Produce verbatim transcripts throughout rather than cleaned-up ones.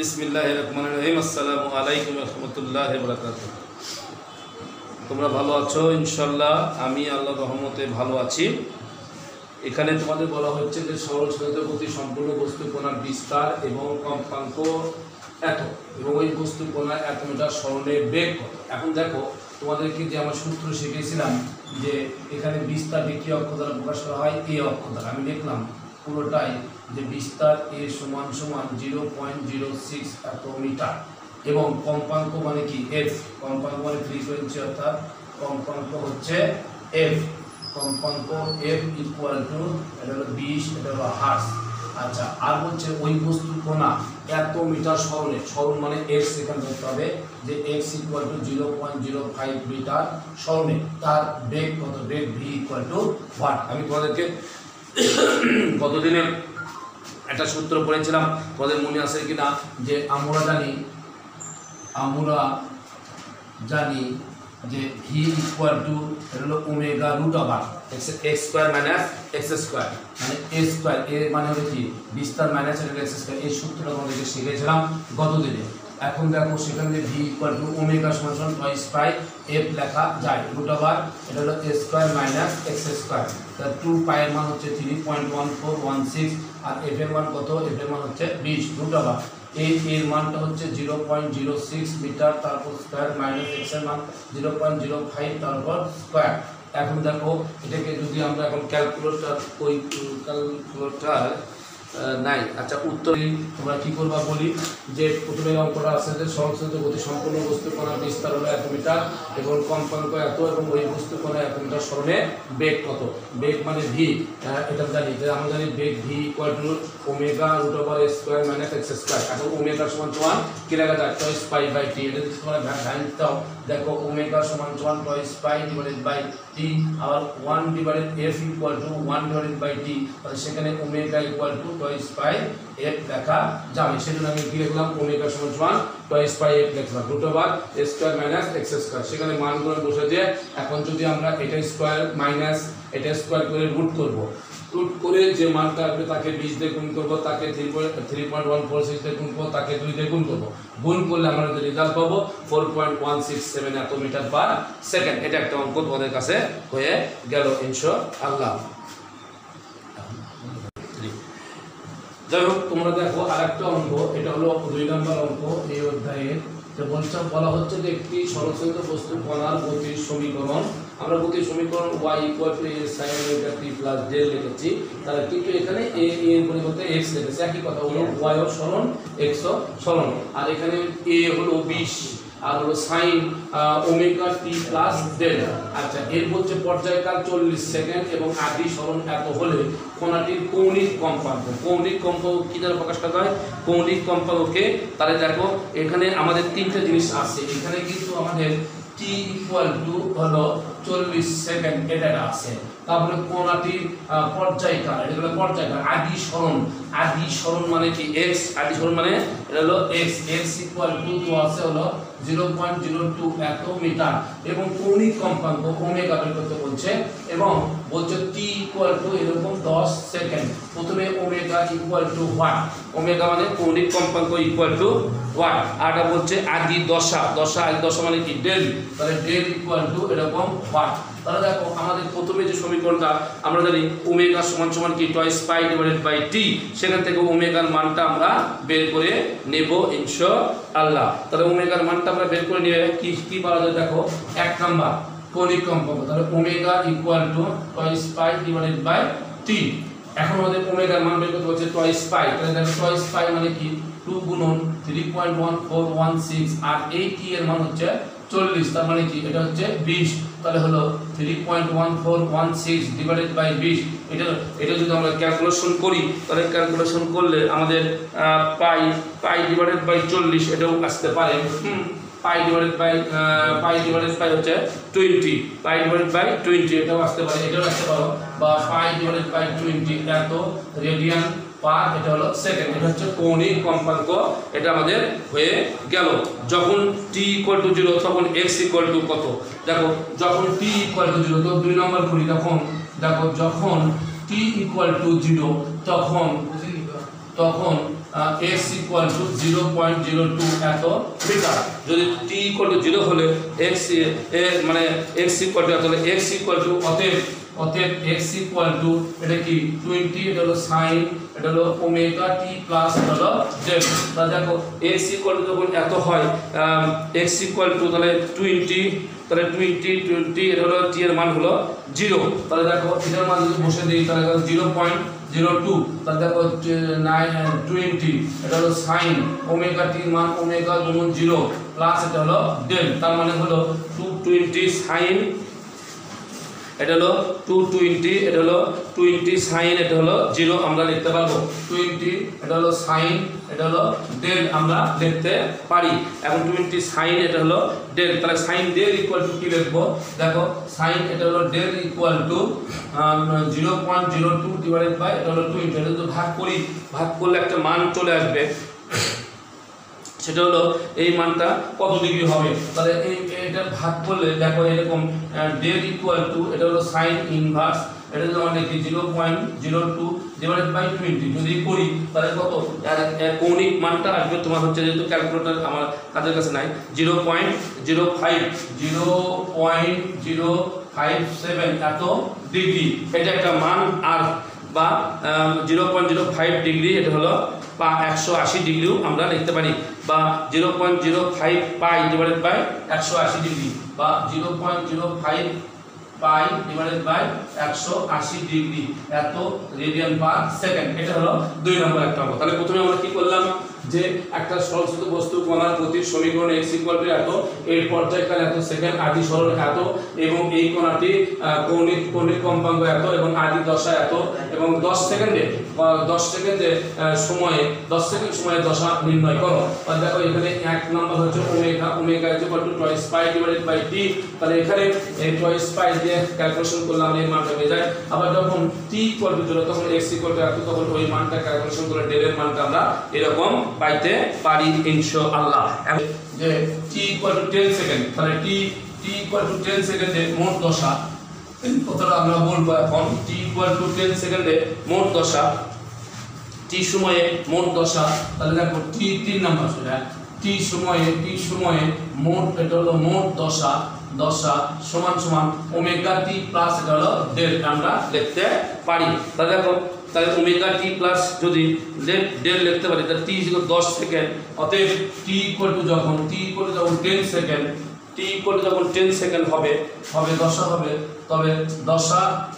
বিসমিল্লাহির রহমানির রহিম। আসসালামু আলাইকুম ওয়া রাহমাতুল্লাহি ওয়া বারাকাতুহু। তোমরা ভালো আছো ইনশাআল্লাহ? আমি আল্লাহর রহমতে ভালো আছি। এখানে তোমাদের বলা হচ্ছে যে সরল স্রোতের প্রতি সম্পূর্ণ বস্তু কোণার বিস্তার এবং কম্পাঙ্ক এত, এবং ওই বস্তু কোণার এত মিটার সরণের বেগ কত। এখন দেখো তোমাদেরকে যে আমার সূত্র শিখিয়েছিলাম যে এখানে বিস্তারটি কী অক্ষ দ্বারা প্রকাশ করা হয়, এ অক্ষ দ্বারা। আমি দেখলাম পুরোটাই যে বিস্তার এ সমান সমান জিরো পয়েন্ট জিরো সিক্স এত মিটার, এবং কম্পাঙ্ক মানে কি এফ। কম্পাঙ্ক মানে ফ্রিকোয়েন্সি, অর্থাৎ কম্পাঙ্ক হচ্ছে এফ। কম্পাঙ্ক এফ ইকুয়াল টু এটা হলো বিশ, এটা হলো হার্স। আচ্ছা, আর বলছে ওই বস্তুর কোণা এত মিটার সরণে, সরণ মানে এক্স এখানে ধরতে হবে যে x equal to zero point zero five metre সরণে, তার বেগ কত? বেগ ভি ইকুয়াল টু ওয়াট। আমি তোমাদেরকে কতদিনে একটা সূত্র পড়েছিলাম, তোমাদের মনে আছে কিনা, যে আমরা জানি আমরা জানি যে ভি ইকুয়াল টু এটা হলো omega root over x x square minus x square, মানে এ স্কোয়ার, এ মানে হলো কি বিস্তার মাইনাস এক্স স্কোয়ার। এই সূত্রটা তোমাদেরকে শিখেছিলাম গতদিনে। এখন দেখো সেখানে ভি ইকুয়াল টু ওমেগা সমান সমান টয়েস পাই এফ লেখা যায়, রুট ওভার এটা হলো a square minus x square. তার টু পাইয়ের মান হচ্ছে three point one four one six, আর এফ এর মান কত? এফ এর মান হচ্ছে বিশ, রুট ওভার এই এর মানটা হচ্ছে zero point zero six metre, তারপর স্কোয়ার মাইনাস এক্স এর মান জিরো পয়েন্ট জিরো ফাইভ, তারপর স্কোয়ার। এখন দেখো এটাকে যদি আমরা এখন ক্যালকুলেটর ওই ক্যালকুলেটর নাই, আচ্ছা উত্তর তোমরা কী করবা বলি, যে প্রথমে অঙ্কটা আছে যে সংশ্লিষ্ট গতি সম্পূর্ণ বস্তু কোণার বিস্তার হলো এত মিটার এবং কম্পাঙ্ক এত, এবং ওই বস্তু কোণা এত মিটার সরণে বেগ কত? বেগ মানে ভি, এটা জানি যে আমরা জানি বেগ V equal to omega root over a square minus x square. এখন ওমেগা সমান সমান কি লেখা যায়? Twice pi by T. এটা যদি তোমরা ভ্যান দাও, দেখো ওমেগা সমান সমান twice pi divided by T, আবার one divided F equal to one divided by T, তাহলে সেখানে omega equal to twice pi F লেখা যাবে। সেজন্য আমি কি লিখলাম? ওমেগা সমান সমান টয়েস পাই এফ লিখলাম, root over a square minus x square. সেখানে মানগুলো বসে দিয়ে এখন যদি আমরা এটা স্কোয়ার মাইনাস এটা স্কোয়ার করে রুট করব, রুট করে যে মানটা আসবে তাকে বিশ দিয়ে গুণ করবো, তাকে three point three point one four six দিয়ে গুণ করবো, তাকে দুই দিয়ে গুণ করবো। গুণ করলে আমরা যে রেজাল্ট পাবো four point one six seven এত মিটার পার সেকেন্ড। এটা একটা অঙ্ক তোমাদের কাছে হয়ে গেল ইনশাআল্লাহ। যাই হোক, তোমরা দেখো আর একটা অঙ্ক, এটা হলো দুই নম্বর অঙ্ক এই অধ্যায়ের। যে বলছে বলা হচ্ছে যে একটি সরলচালিত বস্তু কণার গতির সমীকরণ, আমরা গতির সমীকরণ y equal to a sin omega t plus del লিখেছি, তাহলে কিন্তু এখানে a এর পরিবর্তে x লিখেছে। একই কথা হলো y ও সরণ x ও সরণ, আর এখানে a হলো বিশ আর হলো sine omega T plus del. আচ্ছা, এর বলছে পর্যায়কাল চল্লিশ সেকেন্ড এবং আদি সরণ এত হলে কণাটির কৌণিক কম্পাঙ্ক। কৌণিক কম্পাঙ্ক কি দ্বারা প্রকাশ করা হয়? কৌণিক কম্পাঙ্ককে, তাহলে দেখো এখানে আমাদের তিনটা জিনিস আছে। এখানে কিন্তু আমাদের টি ইকুয়াল টু হলো চল্লিশ সেকেন্ড এটা আছে, তারপরে কোণাটির পর্যায়কাল, এটা হলো পর্যায়কাল। আদি সরণ, আদি সরণ মানে কি? এক্স। আদি সরণ মানে এটা হলো এক্স, এক্স ইকুয়াল টু তো আছে হলো জিরো পয়েন্ট জিরো টু এত মিটার, এবং কৌণিক কম্পাঙ্ক ওমেগা বের করতে বলছে, এবং বলছে টি ইকুয়াল টু এরকম দশ সেকেন্ড। প্রথমে omega equal to what, omega মানে কৌণিক কম্পাঙ্ক ইকুয়াল টু ওয়াট। আরটা বলছে আদি দশা, দশা আদি দশা মানে কি? ডেল, তাহলে ডেল ইকুয়াল টু এরকম ওয়াট। তাহলে দেখো আমাদের প্রথমে যে সমীকরণটা আমরা জানি ওমেগা সমান সমান কি? Twice pi divided by T. সেখান থেকে ওমেগার মানটা আমরা বের করে নেব ইনশাআল্লাহ। তাহলে ওমেগার মানটা আমরা বের করে নিয়ে কি কি পাওয়া যায় দেখো, এক নাম্বার কৌণিক কম্পাঙ্ক, তাহলে omega equal to twice pi divided by T. এখন আমাদের ওমেগার মান বের করতে হচ্ছে টয়েস পাই, তাহলে দেখো টয়েস পাই মানে কি? টু গুণন three point one four one six, আর এই টি এর মান হচ্ছে চল্লিশ, তার মানে কি? এটা হচ্ছে বিশ, তাহলে হলো three point one four one six divided by বিশ। এটা এটা যদি আমরা ক্যালকুলেশন করি, তাহলে ক্যালকুলেশন করলে আমাদের পাই পাই ডিভাইডেড বাই চল্লিশ এটাও আসতে পারে। Hmm pi divided by pi divided by হচ্ছে twenty, pi divided by twenty এটাও আসতে পারে, এটাও আসতে পারো, বা পাই ডিভাইডেড বাই টোয়েন্টি এত রেডিয়ান পার, এটা হলো সেকেন্ড। এটা হচ্ছে কৌণিক কম্পাঙ্ক, এটা আমাদের হয়ে গেল। যখন টি ইকুয়াল টু জিরো তখন এক্স ইকুয়াল টু কত? দেখো যখন টি ইকুয়াল টু জিরো, তো দুই নম্বর করি, তখন দেখো যখন টি ইকুয়াল টু জিরো তখন তখন x equal to zero point zero two এত মিটার। যদি টি ইকুয়াল টু জিরো হলে এক্স মানে এক্স ইকুয়াল টু এত হলে এক্স ইকুয়াল টু অতএব অতএব এক্স ইকুয়াল টু এটা কি টোয়েন্টি, এটা হলো সাইন, এটা হলো ওমেগা টি প্লাস এটা হলো জেড। তাহলে দেখো এক্স ইকুয়াল টু যখন এত হয় এক্স ইকুয়াল টু তাহলে টোয়েন্টি, তাহলে টোয়েন্টি টোয়েন্টি এটা হলো টি এর মান হলো জিরো। তাহলে দেখো এটার মান যদি বসে দিই তাহলে জিরো পয়েন্ট জিরো টু, তাহলে দেখো নাইন টোয়েন্টি এটা হলো সাইন ওমেগা টির মান ওমেগা গুণন জিরো প্লাস এটা হলো ডেল, তার মানে হলো টু টোয়েন্টি সাইন, এটা হলো টু টোয়েন্টি, এটা হলো টোয়েন্টি সাইন, এটা হলো জিরো আমরা লিখতে পারবো টোয়েন্টি, এটা হলো সাইন, এটা হলো ডেল আমরা লিখতে পারি। এখন টোয়েন্টি সাইন এটা হলো ডেল, তাহলে সাইন ডেল ইকুয়াল টু কি লিখবো দেখো সাইন এটা হলো del equal to zero point zero two divided by এটা হলো টোয়েন্টি। এটা যদি ভাগ করি ভাগ করলে একটা মান চলে আসবে, সেটা হলো এই মানটা কত ডিগ্রি হবে। তাহলে এই এটা ভাগ করলে দেখো এরকম ডেল ইকুয়াল টু এটা হলো সাইন ইনভার্স, এটা যদি আমরা লিখি zero point zero two divided by twenty যদি করি তাহলে কত কৌণিক মানটা আসবে তোমার হচ্ছে, যেহেতু ক্যালকুলেটর আমার কাদের কাছে নাই, zero point zero five zero point zero five seven এত ডিগ্রি এটা একটা মান। আর বা zero point zero five degree এটা হলো বা একশো আশি ডিগ্রিও আমরা লিখতে পারি, বা zero point zero five pi divided by একশো আশি ডিগ্রি, বা zero point zero five pi divided by একশো আশি ডিগ্রি এত রেডিয়ান পার সেকেন্ড। এটা হলো দুই নম্বর একটা অঙ্ক। তাহলে প্রথমে আমরা কি করলাম যে একটা সরলসূত্র বস্তু কণার গতির সমীকরণ x ইকুয়াল টু এত, এর পর্যায়কাল এত সেকেন্ড, আদি সরল এত, এবং এই কণাটি কৌণিক কৌণিক কম্পাঙ্ক এত এবং আদি দশা এত, এবং দশ সেকেন্ডে দশ সেকেন্ডে সময়ে দশ সেকেন্ড সময়ে দশা নির্ণয় করো। আর দেখো এখানে এক নম্বর হচ্ছে omega, omega equal to twice pi divided by T. তাহলে এখানে এই টয়েস পাই দিয়ে ক্যালকুলেশন করলাম এই মানটা হয়ে যায়। আবার যখন টি ইকুয়াল টু জিরো তখন x ইকুয়াল টু এত, তখন ওই মানটা ক্যালকুলেশন করে ডেলের মানটা আমরা এরকম পাইতে পারি ইনশাআল্লাহ। যে t equal to ten second, তাহলে t t equal to ten সেকেন্ডে মোট দশা কতটা আমরা বলবো এখন। t ইকুয়াল টু টেন সেকেন্ডে মোট দশা, t সময়ে মোট দশা, তাহলে দেখো t তিন নাম্বার সেটা t সময়ে t সময়ে মোট এটা হলো মোট দশা, দশা সমান সমান ওমেগা টি প্লাস এটা হলো ডেল আমরা লিখতে পারি। তাহলে দেখো তাহলে ওমেগা টি প্লাস যদি ডেল লিখতে পারি তাহলে টি ইকুয়াল দশ সেকেন্ড, অতএব টি ইকুয়াল টু যখন টি ইকুয়াল টু যখন ten second T equal to যখন টেন সেকেন্ড হবে হবে দশা হবে, তবে দশা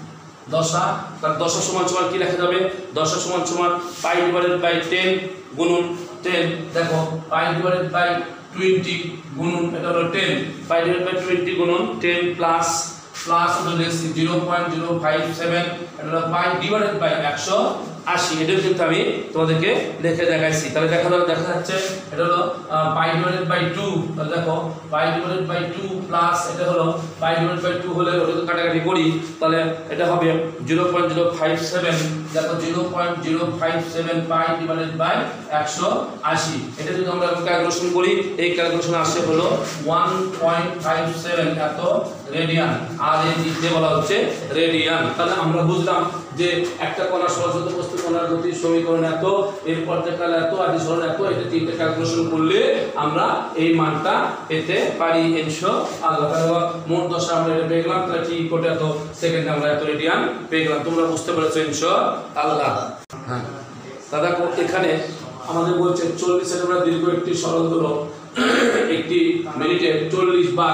দশা তার দশা সমান সমান কি লেখা যাবে, দশা সমান সমান পাই ডিভাইডেড বাই টেন গুণন টেন। দেখো পাই ডিভাইডেড বাই টোয়েন্টি গুণন এটা হলো ten, pi divided by twenty গুণন টেন প্লাস প্লাস হলো zero point zero five seven এটা হলো পাই ডিভাইডেড বাই একশো আশি। এটা কিন্তু আমি তোমাদেরকে লিখে দেখাইছি। তাহলে দেখা দেখা যাচ্ছে এটা হলো পাই ডিভাইডেড বাই টু। তাহলে দেখো pi divided by two plus এটা হলো পাই ডিভাইডেড বাই টু হলে ওটা যদি কাটাকাটি করি তাহলে এটা হবে zero point zero five seven. দেখো zero point zero five seven pi divided by একশো আশি। এটা যদি আমরা ক্যালকুলেশন করি এই ক্যালকুলেশন আসছে হলো ওয়ান পয়েন্ট ফাইভ সেভেন এত রেডিয়ান, আর এই দিকে বলা হচ্ছে রেডিয়ান। তাহলে আমরা বুঝলাম যে একটা কণা সরলসূত্র বস্তু কণার গতির সমীকরণ এত, এর পর্যায়কাল এত, আদি সরণ এত, এটা তিনটে ক্যালকুলেশন করলে আমরা এই মানটা পেতে পারি ইনশাআল্লাহ। তাহলে মোট দশা আমরা এটা পেয়ে গেলাম, তাহলে টি ইকুয়াল টু এত সেকেন্ডে আমরা এত রেডিয়ান পেয়ে গেলাম। তোমরা বুঝতে পেরেছো ইনশাআল্লাহ। হ্যাঁ দাদা এখানে আমাদের বলছে চল্লিশ সেকেন্ড দীর্ঘ একটি সরল দোলক একটি মিনিটে চল্লিশ বার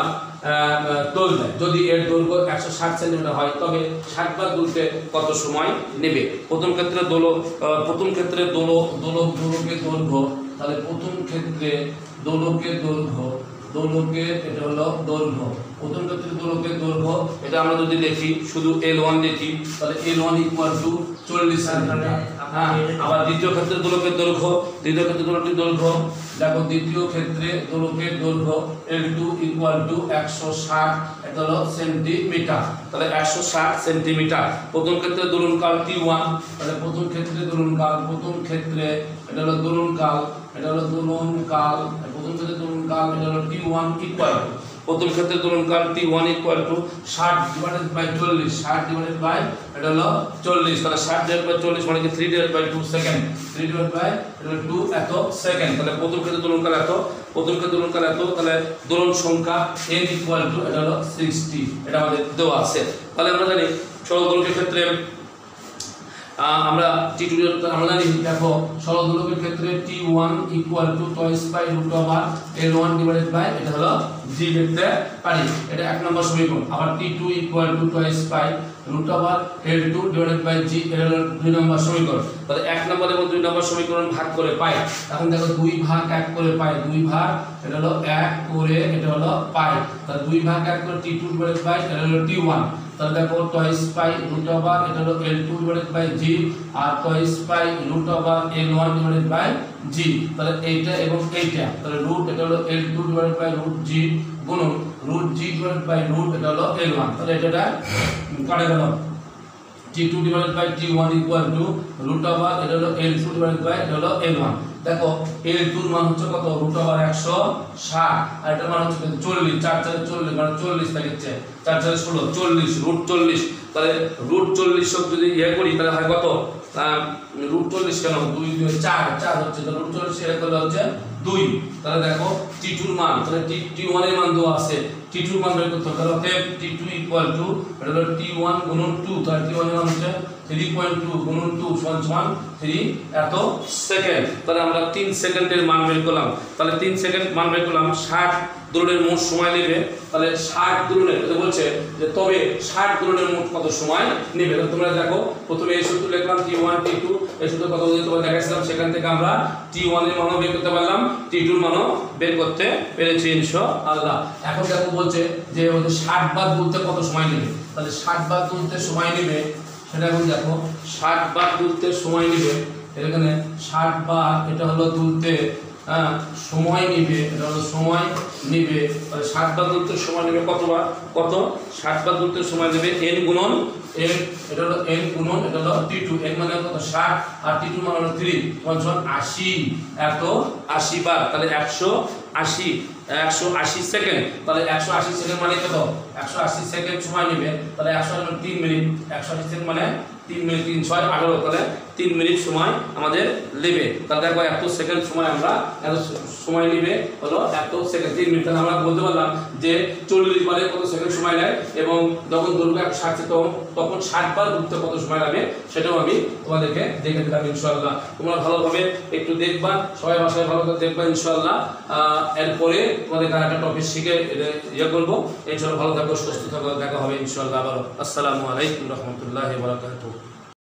দোল দেয়। যদি এর দৈর্ঘ্য একশো ষাট সেন্টিমিটার হয় তবে ষাট বার দুলতে কত সময় নেবে। প্রথম ক্ষেত্রে দোলক প্রথম ক্ষেত্রে দোলক দোলক দোলকের দৈর্ঘ্য, তাহলে প্রথম ক্ষেত্রে দোলকের দৈর্ঘ্য দোলকের এটা হলো দৈর্ঘ্য, প্রথম ক্ষেত্রে দোলকের দৈর্ঘ্য এটা আমরা যদি দেখি শুধু এল ওয়ান দেখি তাহলে এল ওয়ান ইকুয়াল টু চল্লিশ সেন্টিমিটার। হ্যাঁ আবার দ্বিতীয় ক্ষেত্রে দোলকের দৈর্ঘ্য দ্বিতীয় ক্ষেত্রে দোলকের দৈর্ঘ্য দেখো দ্বিতীয় ক্ষেত্রে দোলকের দৈর্ঘ্য এল টু ইকুয়াল টু একশো ষাট এটা হলো সেন্টিমিটার। তাহলে একশো ষাট সেন্টিমিটার। প্রথম ক্ষেত্রে দোলনকাল টি ওয়ান, তাহলে প্রথম ক্ষেত্রে দোলনকাল প্রথম ক্ষেত্রে এটা হলো দোলনকাল এটা হলো দোলনকাল প্রথম ক্ষেত্রে দোলনকাল এটা হলো টি ওয়ান ইকুয়াল টু প্রথম ক্ষেত্রে দোলনকাল টি ওয়ান ইকুয়াল টু ষাট ডিভাইডেড বাই চল্লিশ, ষাট ডিভাইডেড বাই এটা হলো চল্লিশ, তাহলে ষাট ডিভাইড বাই চল্লিশ মানে কি three divide by two second, three divide by two এত সেকেন্ড। তাহলে প্রথম ক্ষেত্রে দোলনকাল এত, প্রথম ক্ষেত্রে দোলনকাল এত, তাহলে দোলন সংখ্যা এন ইকুয়াল টু এটা হলো সিক্সটি, এটা আমাদের দেওয়া আছে। তাহলে আমরা জানি সরল দোলকের ক্ষেত্রে আমরা টি টু আমরা জানি দেখো সরল দোলকের ক্ষেত্রে T one equal to twice by root over L one divided by এটা হলো জি লিখতে পারি, এটা এক নম্বর সমীকরণ। আবার T two equal to twice by root over L two divided by G এটা হলো দুই নম্বর সমীকরণ। তাহলে এক নম্বর এবং দুই নম্বর সমীকরণ ভাগ করে পাই, এখন দেখো দুই ভাগ এক করে পাই, দুই ভাগ এটা হলো এক করে এটা হলো পাই, তাহলে দুই ভাগ এক করে টি টু ডিভাইডেড বাই এটা হলো টি ওয়ান, তাহলে দেখো টয়েস পাই রুট ওভার এটা হলো L two divided by G আর twice pi root over L one divided by G, তাহলে এইটা এবং এইটা, তাহলে রুট এটা হলো L two divided by root G গুণন root G divided by root এটা হলো এল ওয়ান, তাহলে এটা কাটে গেল। T two divided by T one equal to root over এটা হলো এল টু ডিভাইডেড বাই এটা হলো এল ওয়ান। দেখো এল টু এর মান হচ্ছে কত, রুট ওভার একশো ষাট, আর এটার মান হচ্ছে চল্লিশ, চার চারে চল্লিশ মানে চল্লিশ থাকছে, চার চারে ষোলো চল্লিশ, রুট চল্লিশ, তাহলে রুট চল্লিশ সব যদি ইয়ে করি তাহলে হয় কত, রুট চল্লিশ কেন দুই দুই চার, চার হচ্ছে তো রুট চল্লিশ এর করলে হচ্ছে দুই। তাহলে দেখো টি টু এর মান, তাহলে টি টি ওয়ান এর মান দেওয়া আছে, টি টু এর মান বের করতে হবে, তাহলে অতএব টি টু ইকুয়াল টু এটা হলো টি ওয়ান গুণন টু, তাহলে টি ওয়ান এর মান হচ্ছে থ্রি পয়েন্ট টু গুণন টু সমান সমান থ্রি এত সেকেন্ড। তাহলে আমরা তিন সেকেন্ডের মান বের করলাম, তাহলে তিন সেকেন্ড মান বের করলাম, ষাট দোলনের মোট সময় নেবে, তাহলে ষাট দোলনের এটা বলছে যে তবে ষাট দোলনের মোট কত সময় নেবে। তাহলে তোমরা দেখো প্রথমে এই সূত্র লিখলাম টি ওয়ান টি টু, এই সূত্র কত যদি তোমরা দেখাচ্ছিলাম, সেখান থেকে আমরা টি ওয়ান এর মানও বের করতে পারলাম, টি টু এর মানও বের করতে পেরেছি ইনশাআল্লাহ। এখন দেখো বলছে যে ওদের ষাট বার তুলতে কত সময় নেবে, তাহলে ষাট বার তুলতে সময় নেবে সেটা এখন দেখো, ষাট বার তুলতে সময় নেবে, এখানে ষাট বার এটা হলো তুলতে হ্যাঁ সময় নিবে, এটা হলো সময় নিবে, তাহলে ষাট বার তুলতে সময় নেবে কতবার, কত ষাট বার তুলতে সময় নেবে এন গুণন এন, এটা হলো এন গুণন এটা হলো টি টু, এন মানে কত ষাট আর টি টু মানে হলো থ্রি, সমান আশি, এত আশি বার, তাহলে একশো আশি, একশো আশি সেকেন্ড, তাহলে একশো আশি সেকেন্ড মানে কত, একশো আশি সেকেন্ড সময় নেবে, তাহলে একশো তিন মিনিট, একশো আশি সেকেন্ড মানে তিন মিনিট, তিন ছয় আঠারো, তাহলে তিন মিনিট সময় আমাদের নেবে। তাহলে দেখো এত সেকেন্ড সময় আমরা এত সময় নেবে হলো এত সেকেন্ড তিন মিনিট, তাহলে আমরা বলতে পারলাম যে চল্লিশ বারে কত সেকেন্ড সময় নেয় এবং যখন দৈর্ঘ্য একশো ষাট তখন তখন ষাট বার ঘুরতে কত সময় লাগে সেটাও আমি তোমাদেরকে দেখে দিলাম ইনশাআল্লাহ। তোমরা ভালোভাবে একটু দেখবা, সবাই বাসায় ভালো করে দেখবা ইনশাআল্লাহ। এরপরে তোমাদের একটা টপিক শিখে ইয়ে করবো ইনশাআল্লাহ। ভালো থাকো, সুস্থ থাকো, দেখা হবে ইনশাআল্লাহ আবারও। আসসালামু আলাইকুম রহমতুল্লাহি ওয়া বারাকাতুহু।